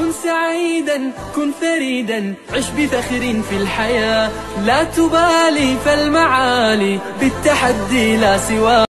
كن سعيدا كن فريدا عش بفخر في الحياة، لا تبالي فالمعالي بالتحدي لا سواه.